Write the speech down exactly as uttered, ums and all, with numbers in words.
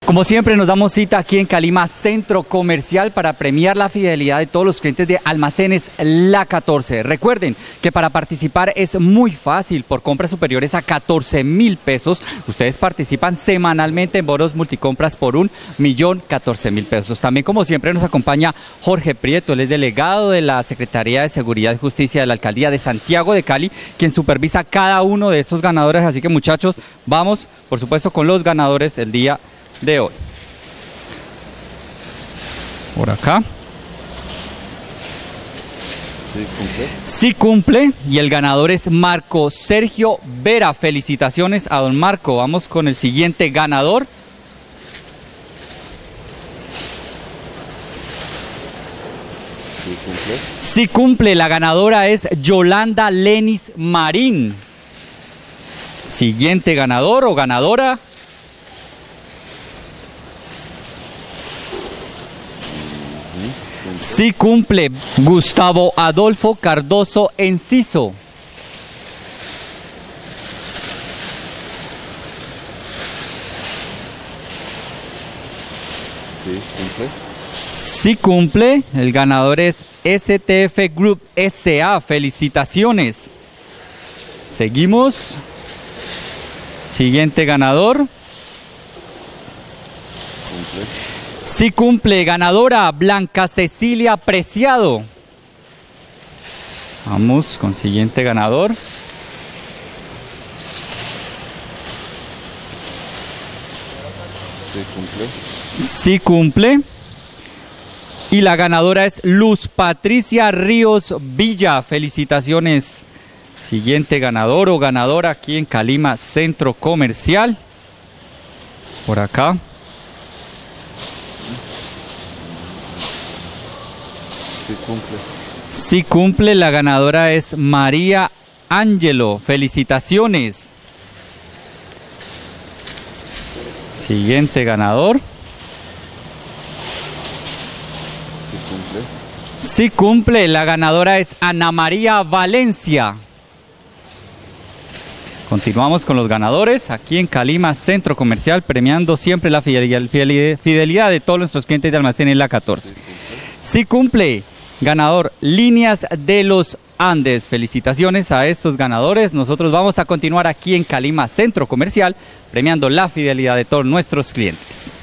Como siempre nos damos cita aquí en Calima Centro Comercial para premiar la fidelidad de todos los clientes de Almacenes La catorce. Recuerden que para participar es muy fácil. Por compras superiores a catorce mil pesos, ustedes participan semanalmente en bonos multicompras por un millón catorce mil pesos. También, como siempre, nos acompaña Jorge Prieto, él es delegado de la Secretaría de Seguridad y Justicia de la Alcaldía de Santiago de Cali, quien supervisa cada uno de estos ganadores. Así que, muchachos, vamos, por supuesto, con los ganadores el día de hoy. Por acá. Sí cumple. Sí cumple, y el ganador es Marco Sergio Vera. Felicitaciones a don Marco. Vamos con el siguiente ganador. Sí cumple. Sí cumple, la ganadora es Yolanda Lenis Marín. Siguiente ganador o ganadora. Sí cumple, Gustavo Adolfo Cardoso Enciso. Sí cumple. Sí cumple, el ganador es S T F Group S A. Felicitaciones. Seguimos. Siguiente ganador. Cumple. Sí cumple, ganadora Blanca Cecilia Preciado. Vamos con siguiente ganador. Sí cumple. Sí cumple. Y la ganadora es Luz Patricia Ríos Villa. Felicitaciones. Siguiente ganador o ganadora aquí en Calima Centro Comercial. Por acá. Sí cumple. Sí cumple, la ganadora es María Ángelo. Felicitaciones. Siguiente ganador. Sí cumple. Sí cumple, la ganadora es Ana María Valencia. Continuamos con los ganadores aquí en Calima Centro Comercial, premiando siempre la fidelidad, fidelidad de todos nuestros clientes de Almacenes La catorce. Sí cumple, ganador Líneas de los Andes. Felicitaciones a estos ganadores. Nosotros vamos a continuar aquí en Calima Centro Comercial, premiando la fidelidad de todos nuestros clientes.